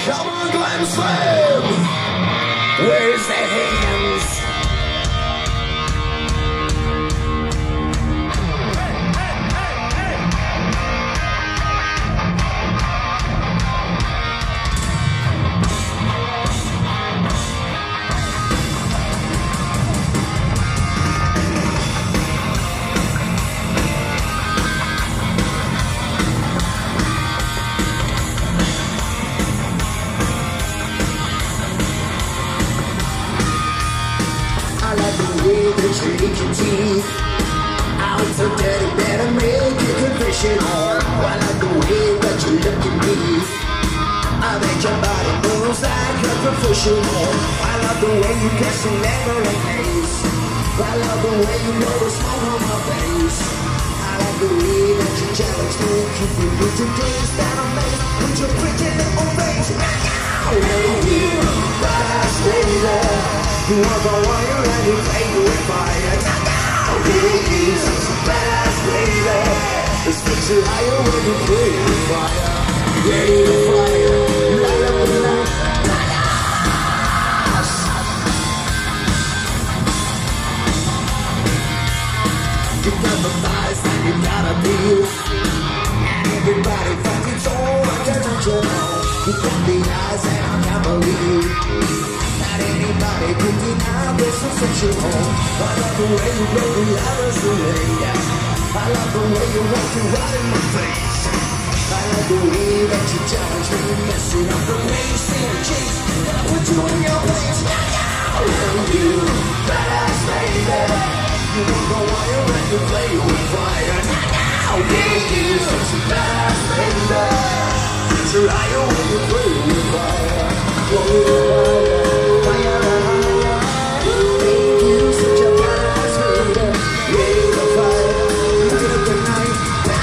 Come on, Glam Slam! Where's the hands? I like the way that you eat your teeth. I'm so dirty, better make a confessional. I like the way that you look at me. I make your body moves like a professional. I love the way you kiss and never in face. I love the way you blow the smoke on my face. I like the way that you challenge me, keeping me to days that I'm made with your pretty little face. I love you, badass lady. You walk on wire and you play with fire. You such a badass lady. This makes you higher when you play with fire. Ready to fire, light up the night. You got the thighs and you got a deal. And everybody finds its own attention. You got the eyes and I can't believe that anybody could deny this sensational. I love the way you blow the others away. I love the way you walk and right in my face. I love the way that you challenge me, messing up the pace and chase. And I put you in your place. I love you, badass lady. You don't go wire and you play with fire. Now you such a badass lady. It's your higher when you play with fire. Make you such a badass lady. Ready to fight, light up the night.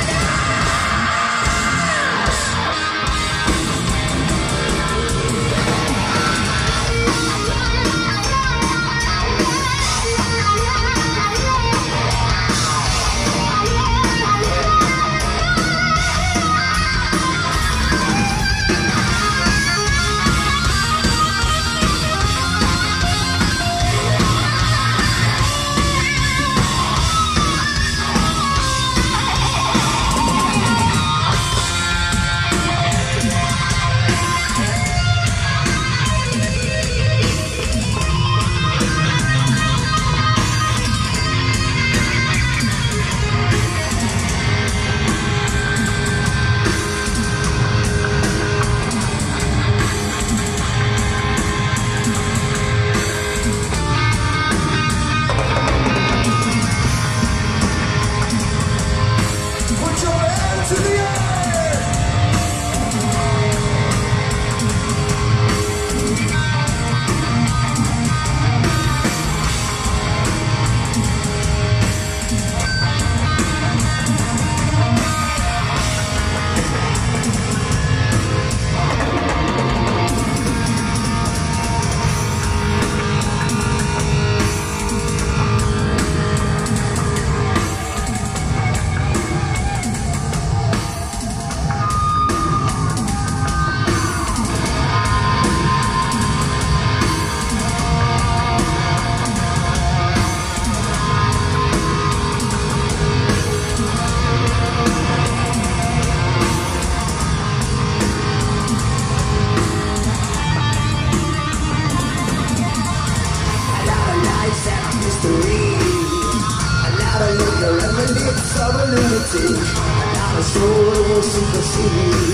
Another soul will supersede.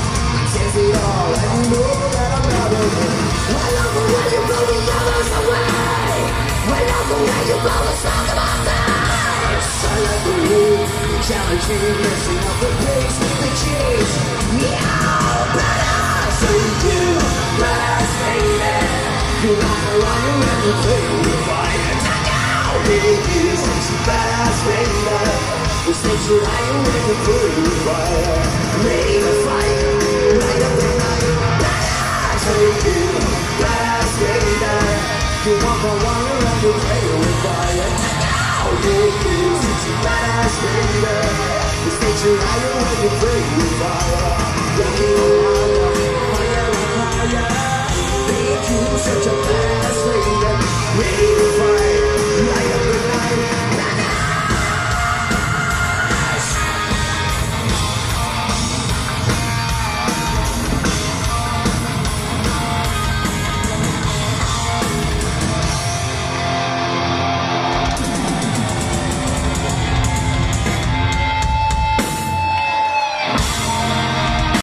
Says it all, and you know that I'm not alone. I love the way you blow the others away. I love the way you blow the smoke in my face. I love the way you challenge me, messing up the pace, the chase. Yeah, badass, so you badass lady. You walk around and you play with fire. You such a badass lady. This makes you higher when you play with fire. Ready to fight, light up the night. Badass lady, badass lady. You walk around and you play with fire. You such a badass lady. This makes you higher when you play with fire.